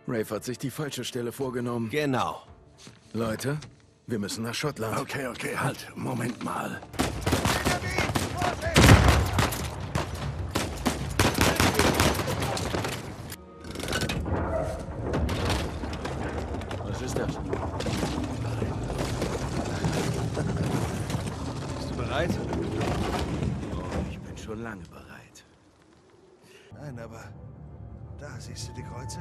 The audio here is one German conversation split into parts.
Rafe hat sich die falsche Stelle vorgenommen. Genau. Leute, wir müssen nach Schottland. Okay, halt. Moment mal. Was ist das? Bist du bereit? Oh, ich bin schon lange bereit. Nein, aber da siehst du die Kreuze?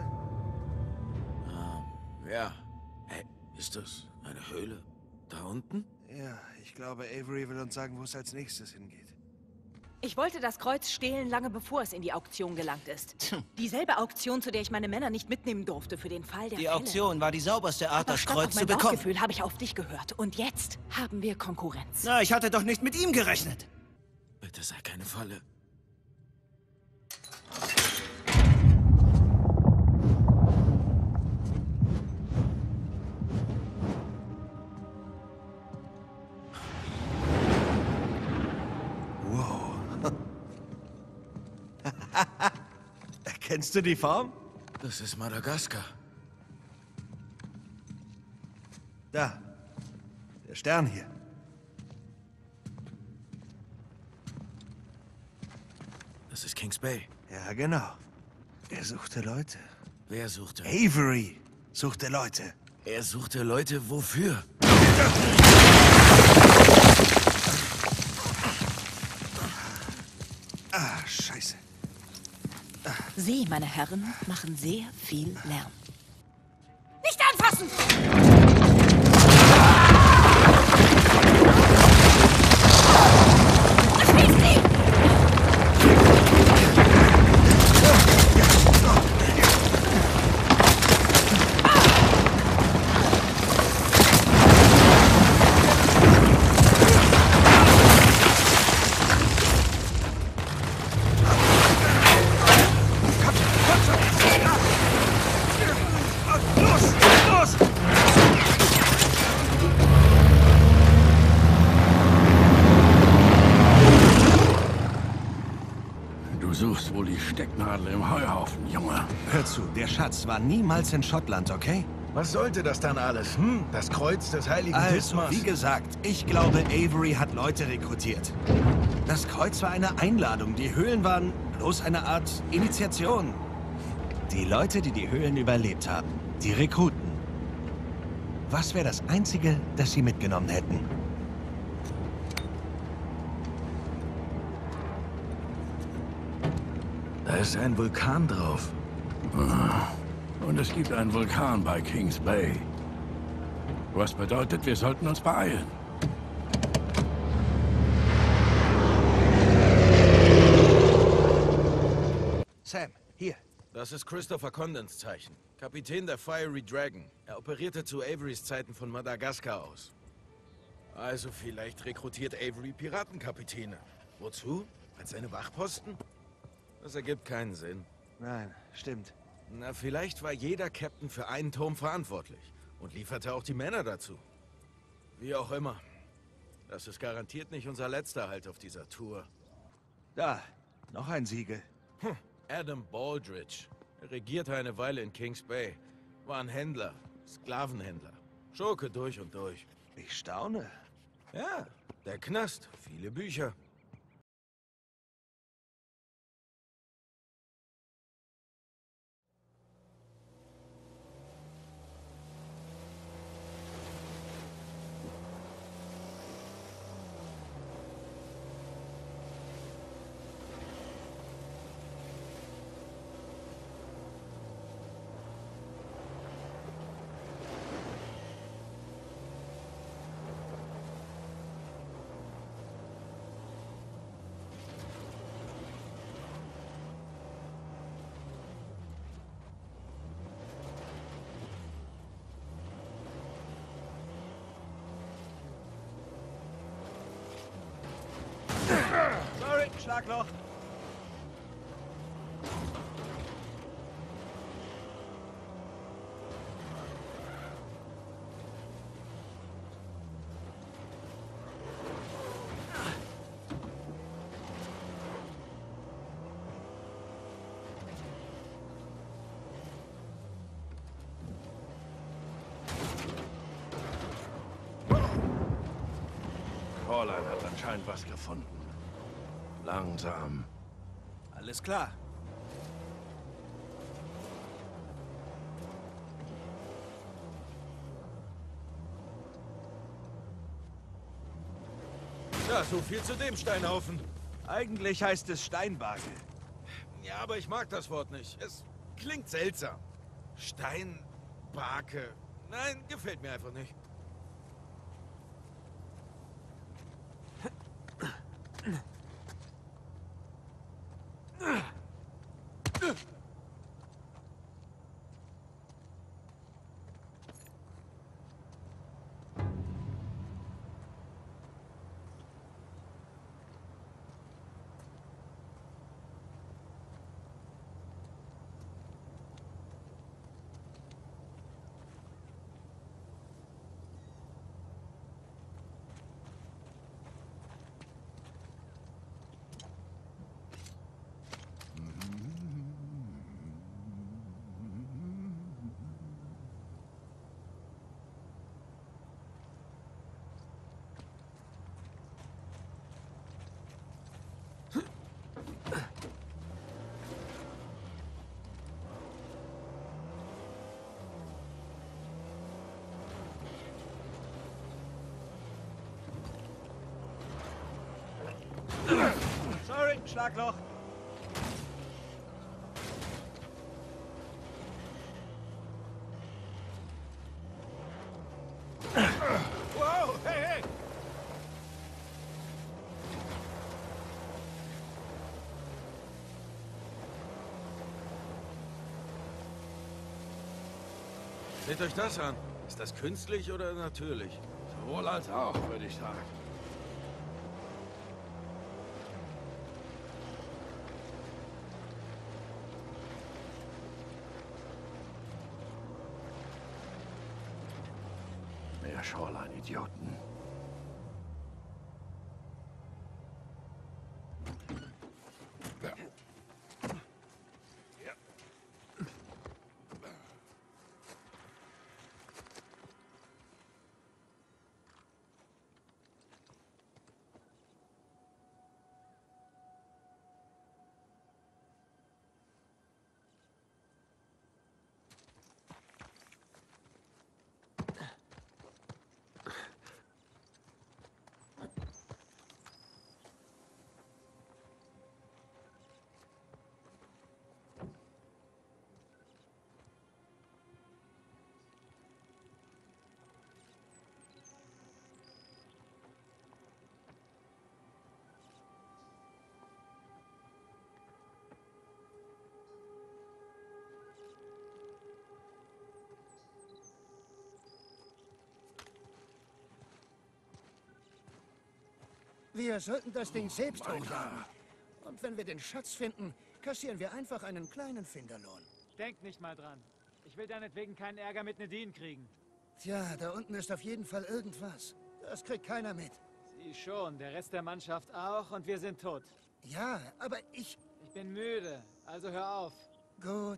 Ja. Hey, ist das eine Höhle? Da unten? Ja, ich glaube, Avery will uns sagen, wo es als nächstes hingeht. Ich wollte das Kreuz stehlen, lange bevor es in die Auktion gelangt ist. Dieselbe Auktion, zu der ich meine Männer nicht mitnehmen durfte für den Fall der Die Fälle. Auktion war die sauberste Art, Aber das statt Kreuz auf zu mein bekommen. Bauchgefühl habe ich auf dich gehört. Und jetzt haben wir Konkurrenz. Na, ich hatte doch nicht mit ihm gerechnet. Bitte sei keine Falle. Erkennst du die Form? Das ist Madagaskar. Da. Der Stern hier. Das ist Kings Bay. Ja, genau. Er suchte Leute. Wer suchte? Avery suchte Leute. Er suchte Leute wofür? Ah, scheiße. Sie, meine Herren, machen sehr viel Lärm. Nicht anfassen! Verschließt sie! Du suchst wohl die Stecknadel im Heuhaufen, Junge. Hör zu, der Schatz war niemals in Schottland, okay? Was sollte das dann alles, Das Kreuz des heiligen Also, Dismas? wie gesagt, ich glaube, Avery hat Leute rekrutiert. Das Kreuz war eine Einladung, die Höhlen waren bloß eine Art Initiation. Die Leute, die die Höhlen überlebt haben, die Rekruten. Was wäre das Einzige, das sie mitgenommen hätten? Da ist ein Vulkan drauf. Und es gibt einen Vulkan bei Kings Bay. Was bedeutet, wir sollten uns beeilen. Sam, hier. Das ist Christopher Condens Zeichen. Kapitän der Fiery Dragon. Er operierte zu Averys Zeiten von Madagaskar aus. Also vielleicht rekrutiert Avery Piratenkapitäne. Wozu? Als seine Wachposten? Das ergibt keinen Sinn. Nein, stimmt. Na, vielleicht war jeder Captain für einen Turm verantwortlich und lieferte auch die Männer dazu. Wie auch immer. Das ist garantiert nicht unser letzter Halt auf dieser Tour. Da, noch ein Siegel. Adam Baldridge. Er regierte eine Weile in Kings Bay. War ein Händler, Sklavenhändler. Schurke durch und durch. Ich staune. Ja, der Knast. Viele Bücher. Sorry, Schlagloch. Shoreline hat anscheinend was gefunden. Langsam. Alles klar. Ja, so viel zu dem Steinhaufen. Eigentlich heißt es Steinbarke. Ja, aber ich mag das Wort nicht. Es klingt seltsam. Steinbarke. Nein, gefällt mir einfach nicht. Sorry, Schlagloch. Wow, hey, hey! Seht euch das an. Ist das künstlich oder natürlich? Sowohl als auch, würde ich sagen. Mehr Shoreline-Idioten. Wir sollten das Ding selbst hochjagen. Und wenn wir den Schatz finden, kassieren wir einfach einen kleinen Finderlohn. Denk nicht mal dran. Ich will deinetwegen keinen Ärger mit Nadine kriegen. Tja, da unten ist auf jeden Fall irgendwas. Das kriegt keiner mit. Sie schon, der Rest der Mannschaft auch und wir sind tot. Ja, aber ich... Ich bin müde, also hör auf. Gut.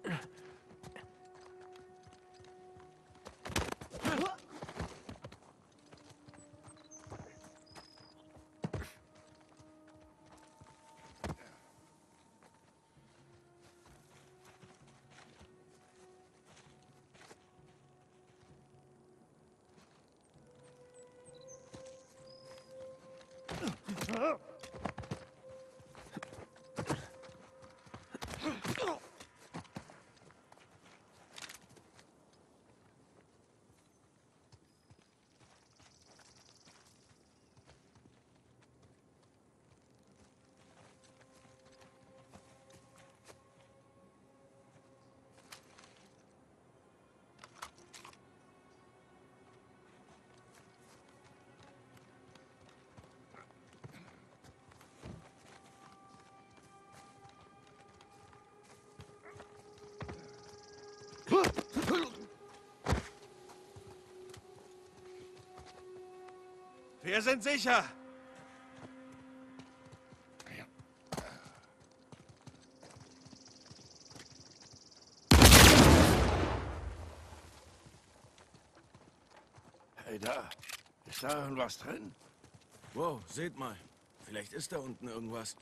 Wir sind sicher. Hey, da. Ist da irgendwas drin? Wow, seht mal. Vielleicht ist da unten irgendwas.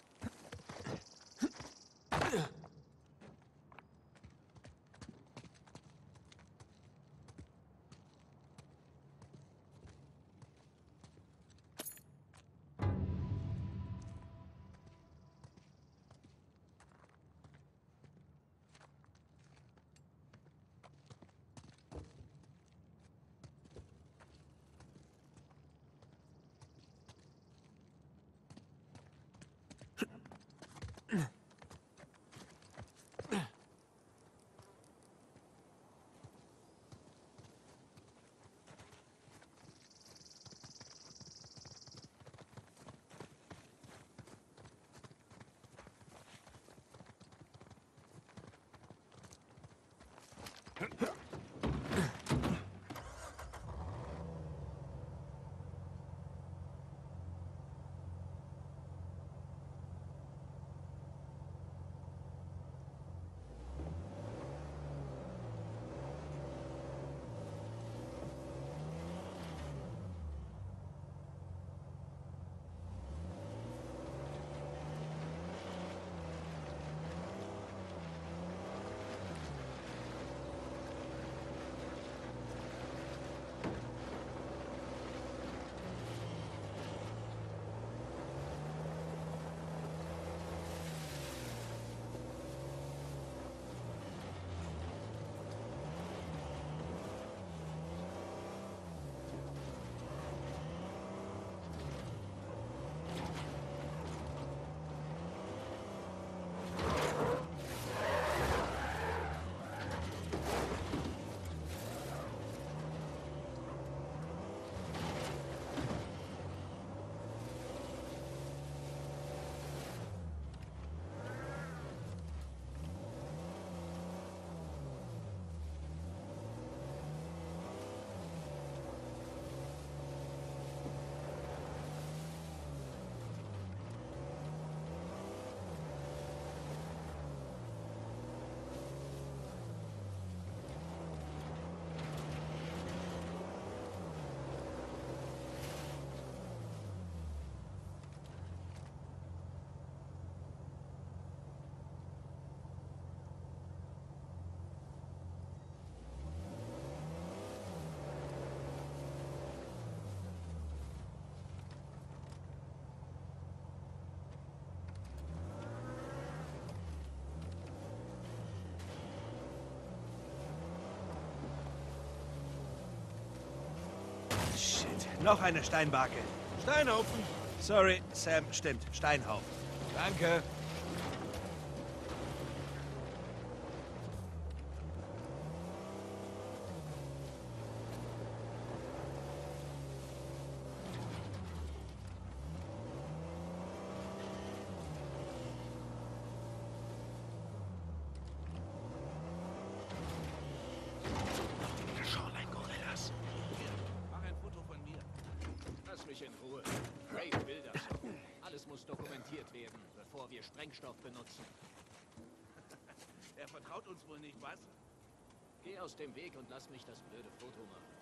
Noch eine Steinbarke. Steinhaufen. Sorry, Sam, stimmt. Steinhaufen. Danke. Mach ein Foto von mir. Lass mich in Ruhe. Rafe will das. Alles muss dokumentiert werden, bevor wir Sprengstoff benutzen. Er vertraut traut uns wohl nicht, was? Geh aus dem Weg und lass mich das blöde Foto machen.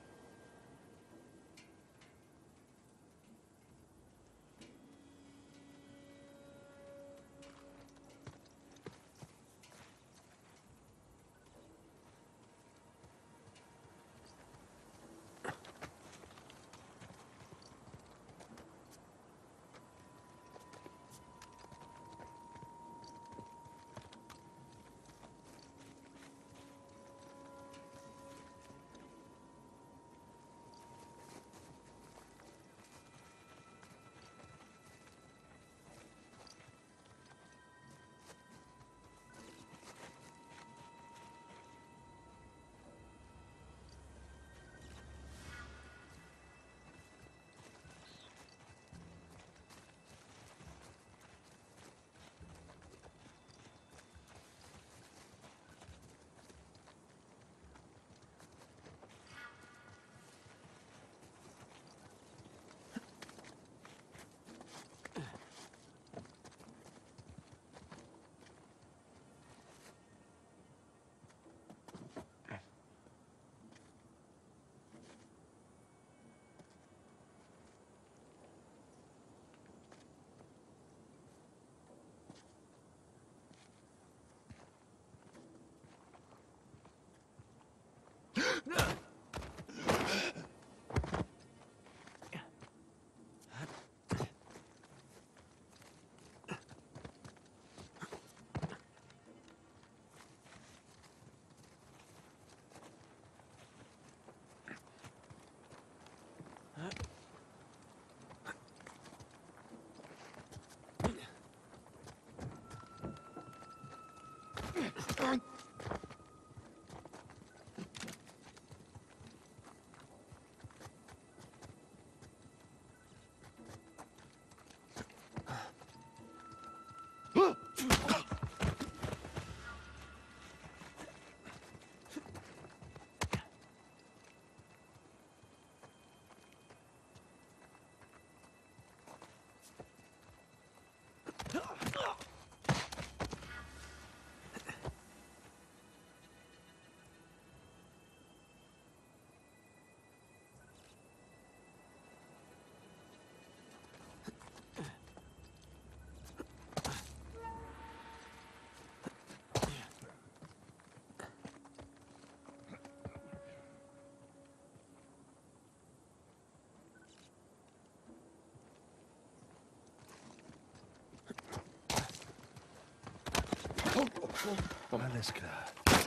Alles klar.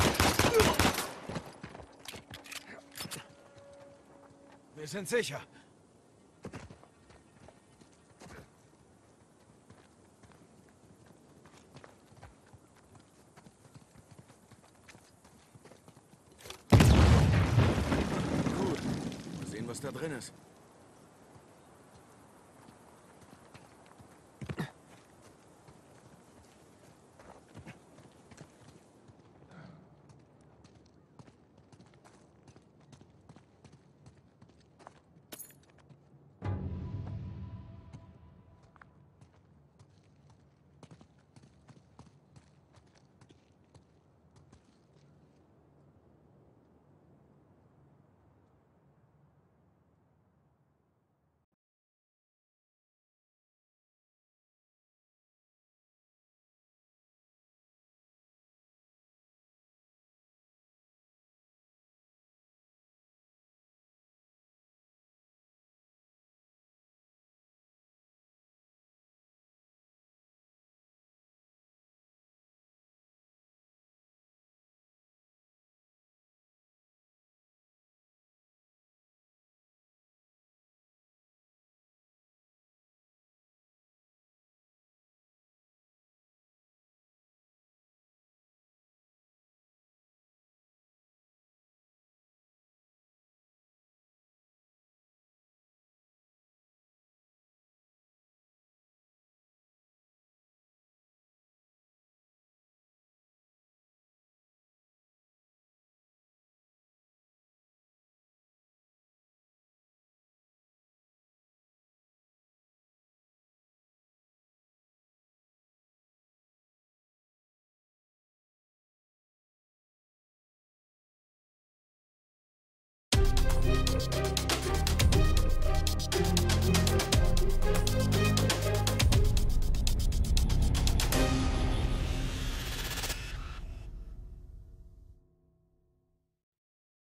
Wir sind sicher. Gut. Mal sehen, was da drin ist.